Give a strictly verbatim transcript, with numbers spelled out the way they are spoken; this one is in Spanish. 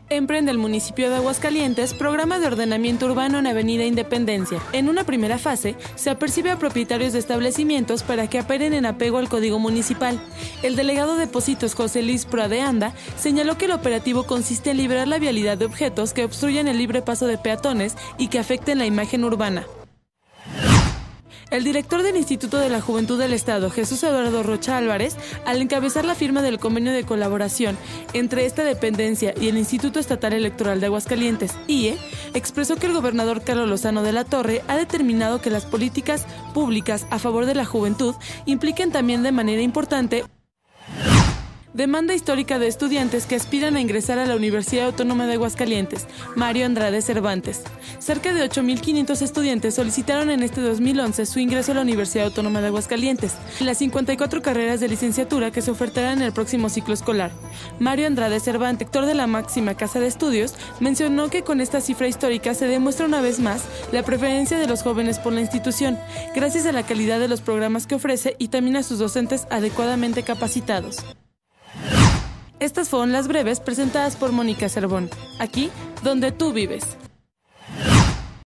Emprende el municipio de Aguascalientes programa de ordenamiento urbano en Avenida Independencia. En una primera fase, se apercibe a propietarios de establecimientos para que operen en apego al Código Municipal. El delegado de Pocitos, José Luis Proa de Anda, señaló que el operativo consiste en liberar la vialidad de objetos que obstruyan el libre paso de peatones y que afecten la imagen urbana. El director del Instituto de la Juventud del Estado, Jesús Eduardo Rocha Álvarez, al encabezar la firma del convenio de colaboración entre esta dependencia y el Instituto Estatal Electoral de Aguascalientes, I E, expresó que el gobernador Carlos Lozano de la Torre ha determinado que las políticas públicas a favor de la juventud impliquen también de manera importante demanda histórica de estudiantes que aspiran a ingresar a la Universidad Autónoma de Aguascalientes, Mario Andrade Cervantes. Cerca de ocho mil quinientos estudiantes solicitaron en este dos mil once su ingreso a la Universidad Autónoma de Aguascalientes, en las cincuenta y cuatro carreras de licenciatura que se ofertarán en el próximo ciclo escolar. Mario Andrade Cervantes, rector de la máxima casa de estudios, mencionó que con esta cifra histórica se demuestra una vez más la preferencia de los jóvenes por la institución, gracias a la calidad de los programas que ofrece y también a sus docentes adecuadamente capacitados. Estas fueron las breves presentadas por Mónica Cervón, aquí donde tú vives.